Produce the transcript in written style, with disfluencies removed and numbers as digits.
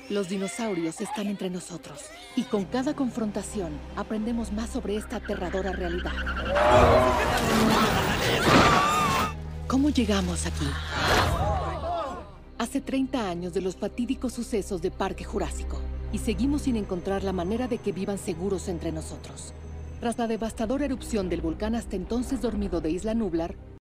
Los dinosaurios están entre nosotros y con cada confrontación aprendemos más sobre esta aterradora realidad. ¿Cómo llegamos aquí? Hace 30 años de los fatídicos sucesos de Parque Jurásico y seguimos sin encontrar la manera de que vivan seguros entre nosotros. Tras la devastadora erupción del volcán hasta entonces dormido de Isla Nublar,